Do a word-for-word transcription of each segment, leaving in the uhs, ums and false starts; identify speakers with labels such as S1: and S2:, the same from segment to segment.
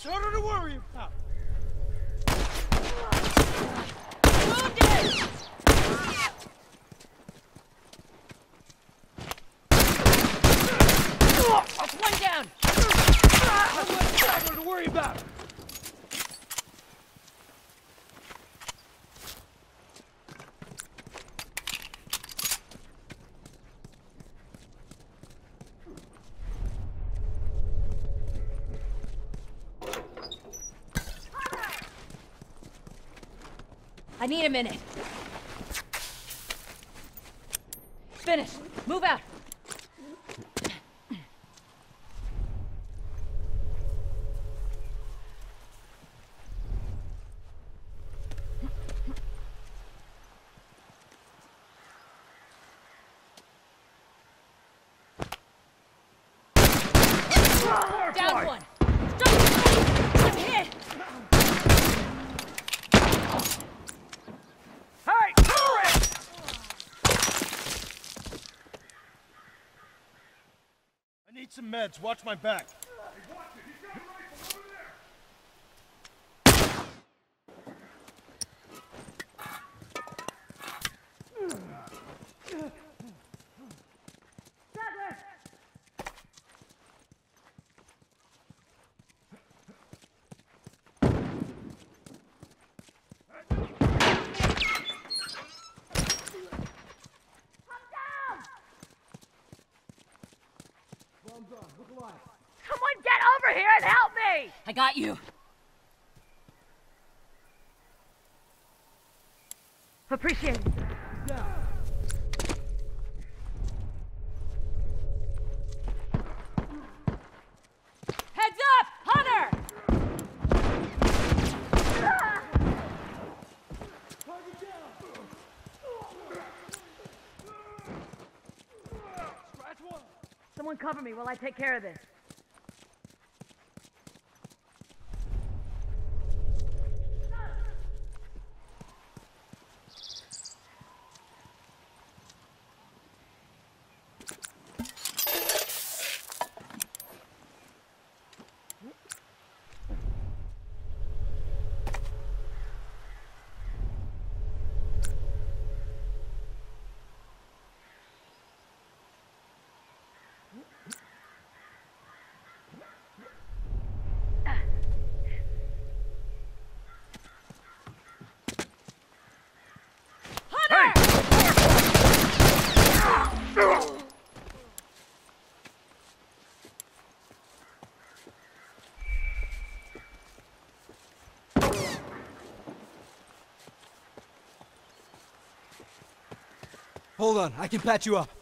S1: harder to worry about.
S2: Wounded! That's one down!
S1: That's much harder to worry about.
S2: I need a minute. Finish. Move out. Down one. Stop! I'm hit.
S1: Hey! Hurry! I need some meds. Watch my back.
S3: Someone get over here and help me!
S2: I got you.
S3: Appreciate it.
S2: Heads up! Hunter!
S3: Someone cover me while I take care of this.
S4: Hold on, I can patch you up.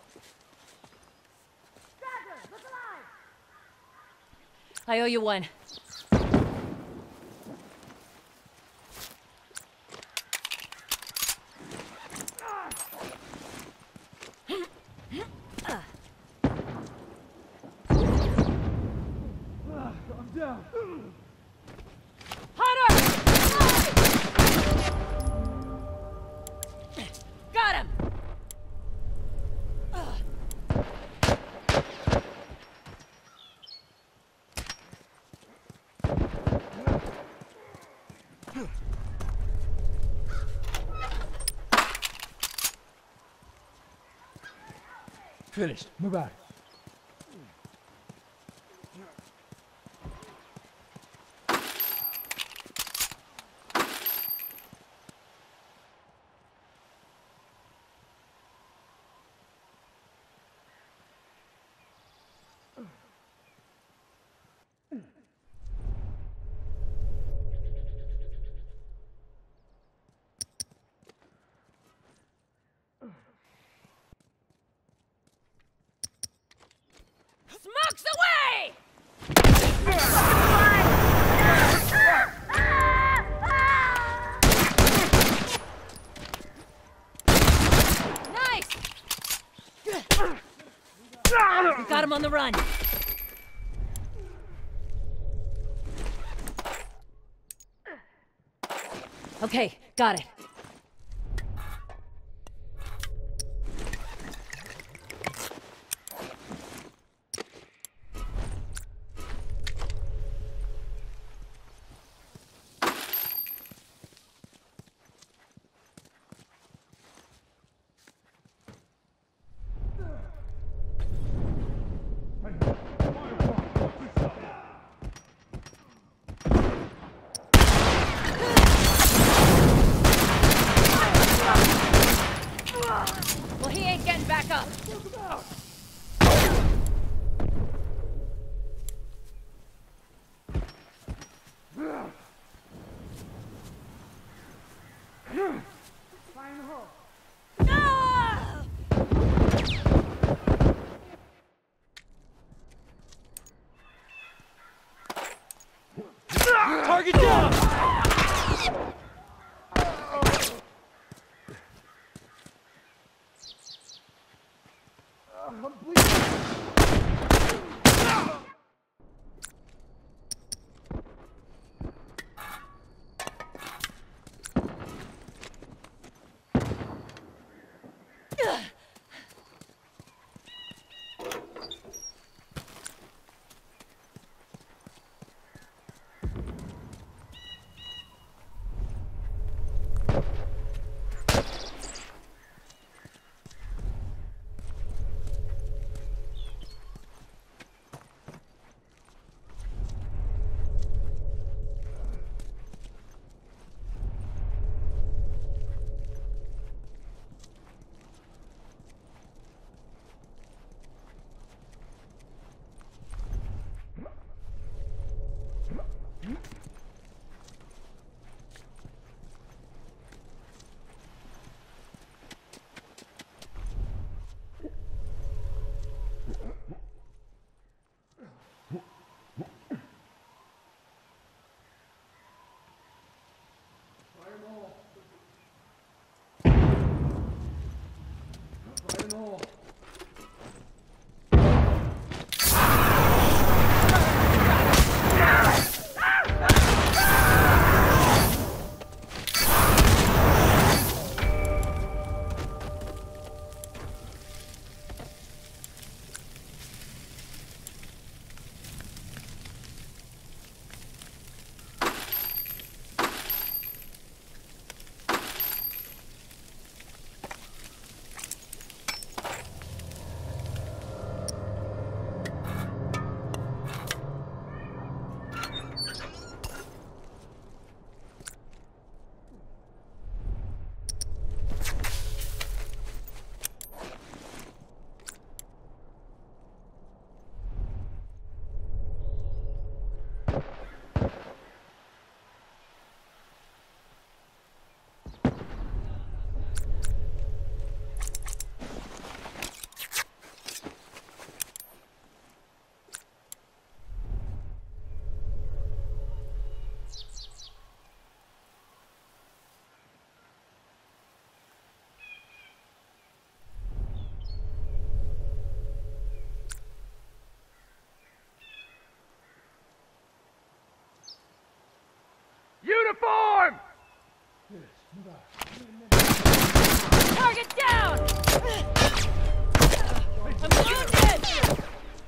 S2: I owe you one.
S1: I'm down.
S2: Hunter! Got him!
S1: Finished. Move out.
S2: Smokes away! Nice! We got him on the run. Okay, got it. back up.
S3: Fire in the hole.
S2: Ah!
S4: Target down!
S1: Uniform!
S2: Target down! I'm wounded!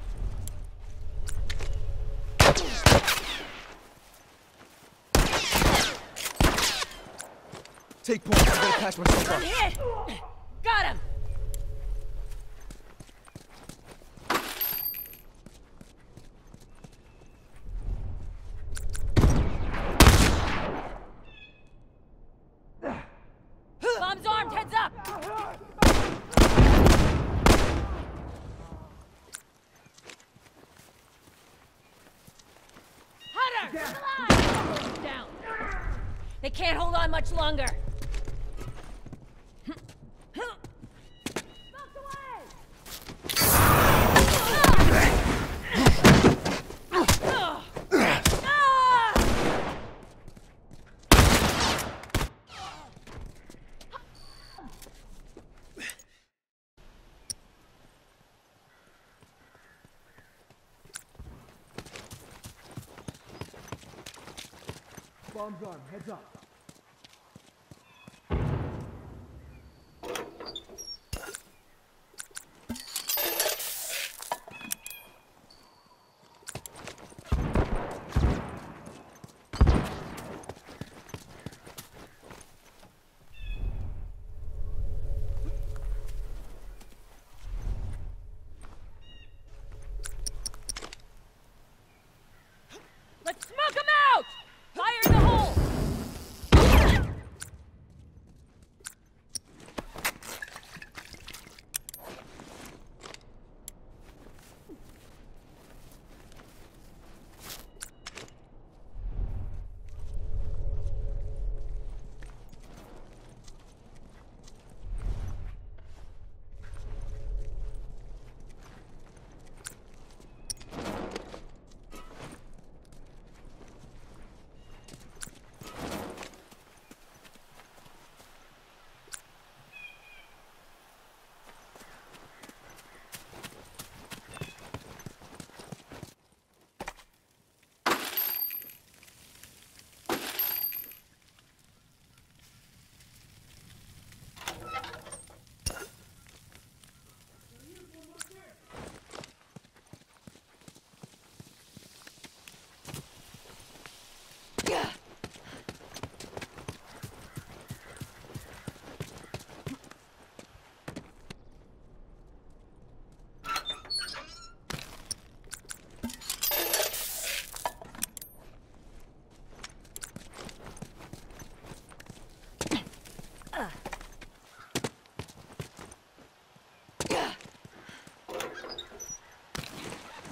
S4: Take point. I gotta patch myself
S2: I'm
S4: up.
S2: hit! Got him! Bomb's armed, heads up! Hunter! Alive! Down. They can't hold on much longer.
S1: Bomb's armed. Heads up.
S2: Let's smoke them out! Fire in the hole!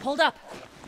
S2: hold up.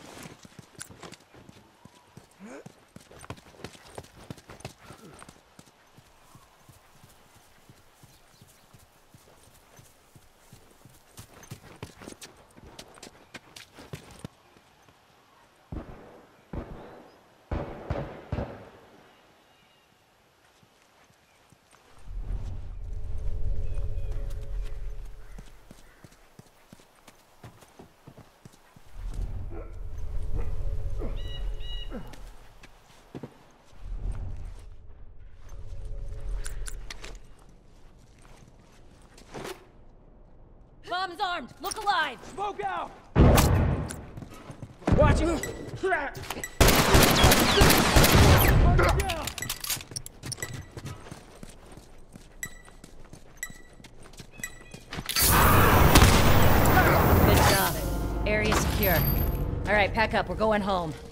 S2: Bomb's armed! Look alive!
S1: Smoke out!
S5: Watch it!
S1: Down!
S2: Good job. Area secure. Alright, pack up. We're going home.